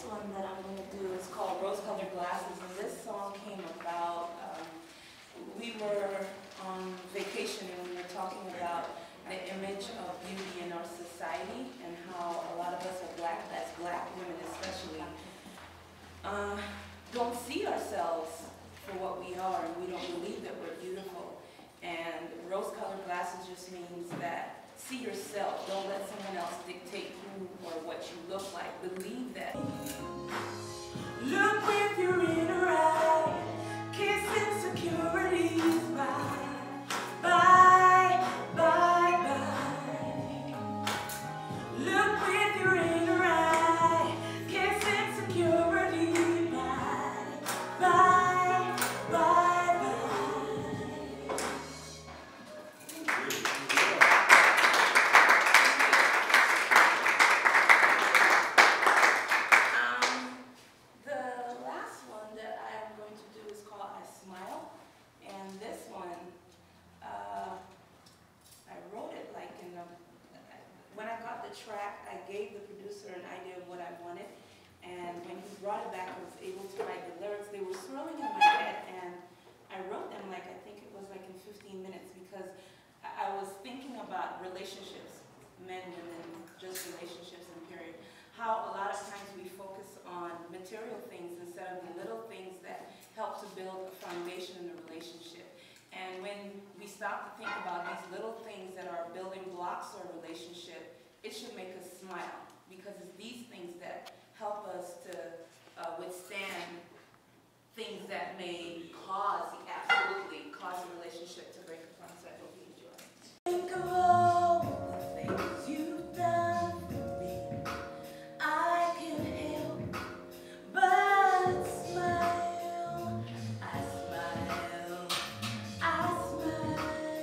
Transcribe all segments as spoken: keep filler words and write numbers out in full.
next one that I'm going to do is called Rose-Colored Glasses, and this song came about, um, we were on vacation and we were talking about the image of beauty in our society and how a lot of us are black, as black women especially, uh, don't see ourselves for what we are, and we don't believe that we're beautiful. And rose-colored glasses just means that see yourself. Don't let someone else dictate who or what you look like. Believe that. Look with your inner eye, kiss insecurities bye, bye, bye, bye. Look with your inner eye, kiss insecurities bye, bye, bye, bye. Track, I gave the producer an idea of what I wanted, and when he brought it back, I was able to write the lyrics. They were swirling in my head, and I wrote them like, I think it was like in fifteen minutes, because I was thinking about relationships, men, women, just relationships and period. How a lot of times we focus on material things instead of the little things that help to build a foundation in a relationship. And when we stop to think about these little things that are building blocks to a relationship, it should make us smile, because it's these things that help us to uh, withstand things that may cause, absolutely cause a relationship to break apart. So I hope you enjoy. Think of all the things you've done for me. I can't help but smile. I smile. I smile.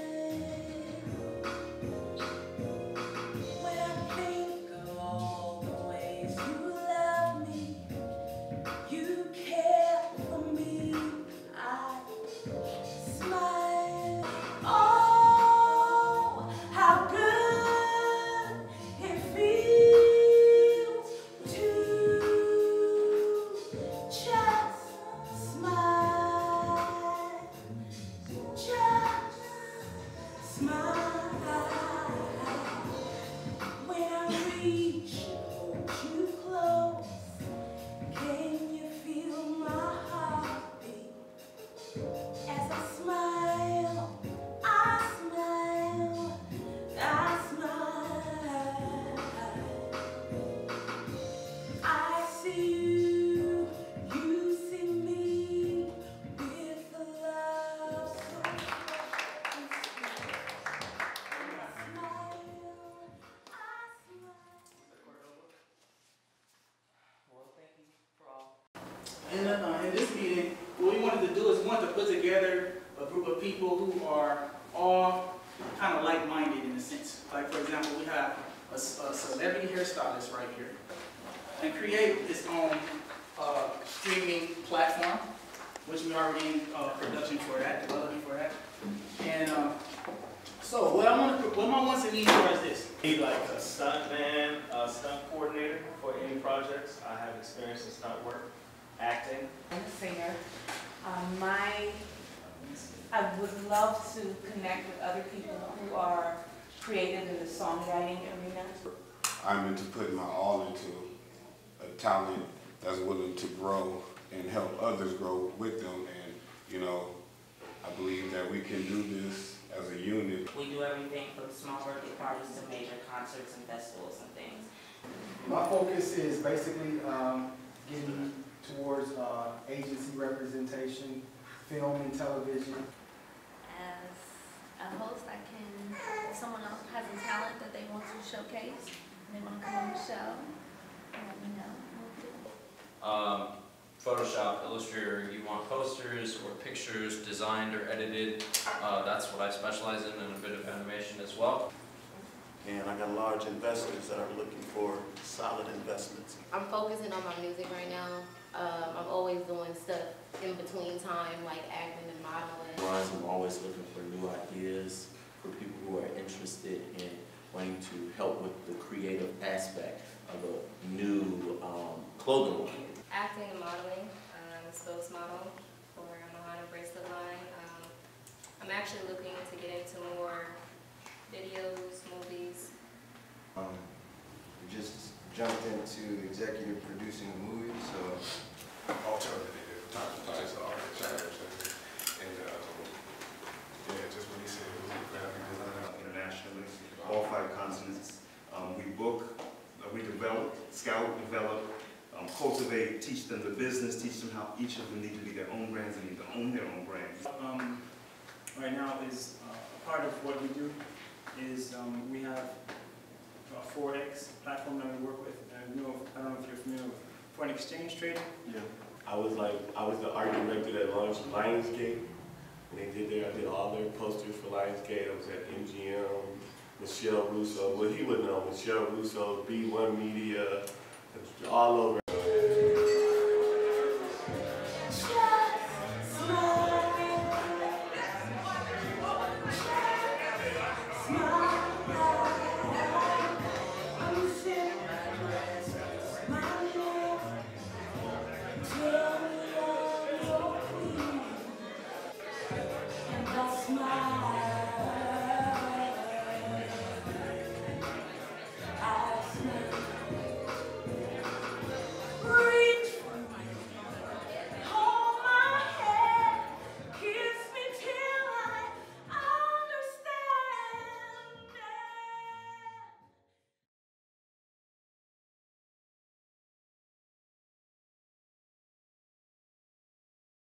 In, uh, in this meeting, what we wanted to do is we wanted to put together a group of people who are all kind of like-minded in a sense. Like, for example, we have a, a celebrity hairstylist right here, and create its own uh, streaming platform, which we are in uh, production for that, development for that. And uh, so, what I want to, what my wants and needs are is this. Be like a stunt man, a stunt coordinator for any projects. I have experience in stunt work. Acting. I'm a singer. Um, my, I would love to connect with other people who are creative in the songwriting arena. I'm into putting my all into a talent that's willing to grow and help others grow with them. And, you know, I believe that we can do this as a unit. We do everything from small birthday parties to major concerts and festivals and things. My focus is basically um, getting towards uh, agency representation, film and television. As a host, I can, if someone else has a talent that they want to showcase, and they want to come on the show, let me know. Um, Photoshop, Illustrator, you want posters or pictures designed or edited, uh, that's what I specialize in, and a bit of animation as well. And I got large investors that are looking for solid investments. I'm focusing on my music right now. Um, I'm always doing stuff in between time, like acting and modeling. I'm always looking for new ideas for people who are interested in wanting to help with the creative aspect of a new um, clothing line? Acting and modeling. I'm a spokesmodel for Mahana Bracelet line. Um, I'm actually looking to get into more videos, movies. Um, we just jumped into executive producing a movie, so. Alternative type of types of architecture. And, um, yeah, just what he said, it was a graphic designer. Internationally, all five continents. Um, we book, uh, we develop, scout, develop, um, cultivate, teach them the business, teach them how each of them need to be their own brands and need to own their own brands. Um, right now is uh, part of what we do is um, we have a four X platform that we work with. And I, know, I don't know if you're familiar with foreign exchange trading. Yeah. I was like, I was the art director that launched Lionsgate. When they did there, I did all their posters for Lionsgate. I was at M G M, Michelle Russo. Well, he would know. Michelle Russo, B one Media, all over.